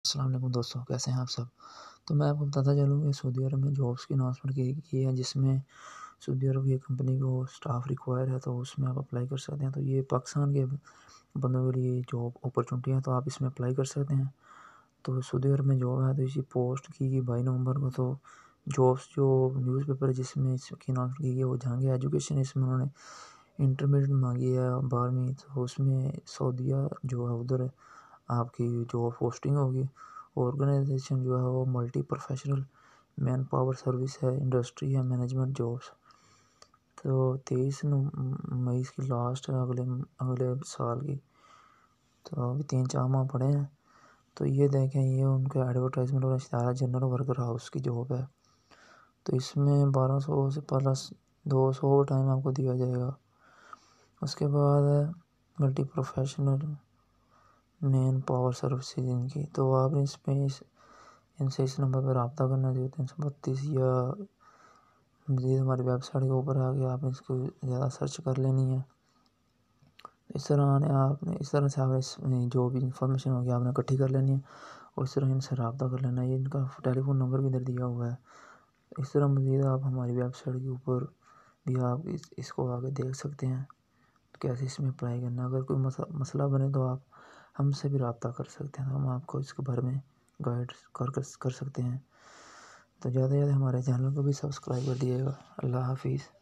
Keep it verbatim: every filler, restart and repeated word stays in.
السلام علیکم دوستوں، کیسے ہیں آپ سب؟ تو میں آپ کو بتاتا چلوں کہ سعودی عرب میں جابس کی اناؤنسمنٹ کی کی ہے، جس میں سعودی عرب کی کمپنی کو سٹاف ریکوائر ہے تو اس میں آپ اپلائی کر سکتے ہیں۔ تو یہ پاکستان کے بندوں کے لیے جاب اپرچونٹی ہیں، تو آپ اس میں اپلائی کر سکتے ہیں۔ تو سعودی عرب میں جاب ہے تو اسی پوسٹ کی گئی بائی نومبر کو۔ تو جابس جو نیوز پیپر جس میں اس کی اناؤنسمنٹ کی گئی ہے وہ جہاں گے ایجوکیشن، اس میں انہوں نے انٹرمیڈیٹ مانگی ہے بارہویں، تو اس میں سعودیہ جو ہے ادھر آپ کی جو پوسٹنگ ہوگی۔ آرگنائزیشن جو ہے وہ multi professional man power service ہے، انڈسٹری ہے، مینجمنٹ جابس۔ تو تیئیس مئی کی لاسٹ ہے اگلے اگلے سال کی، تو ابھی تین چار ماہ پڑے ہیں۔ تو یہ دیکھیں، یہ ان کے ایڈورٹائزمنٹ اور اشتہار جنرل ورکر ہاؤس کی جاب ہے۔ تو اس میں بارہ سو سے پلس دو سو اوور ٹائم آپ کو دیا جائے گا۔ اس کے بعد ہے multi professional man power services ان کی۔ تو آپ نے اس پہ اس ان سے اس نمبر پہ رابطہ کرنا جو تین سو بتیس، یا مزید ہماری ویب سائٹ کے اوپر آ کے آپ نے اس کو زیادہ سرچ کر لینی ہے۔ اس طرح نے آپ نے اس طرح سے آپ اس جو بھی انفارمیشن ہوگی آپ نے اکٹھی کر لینی ہے، اور اس طرح ان سے رابطہ کر لینا ہے۔ یہ ان کا ٹیلی فون نمبر بھی ادھر دیا ہوا ہے۔ اس طرح مزید آپ ہماری ویب سائٹ کے اوپر بھی آپ اس اس کو آگے دیکھ سکتے ہیں کیسے اس میں اپلائی کرنا ہے۔ اگر کوئی مسئلہ بنے تو آپ ہم سے بھی رابطہ کر سکتے ہیں، ہم آپ کو اس کے بارے میں گائیڈ کر کر سکتے ہیں۔ تو زیادہ سے زیادہ ہمارے چینل کو بھی سبسکرائب کر دیجیے گا۔ اللہ حافظ۔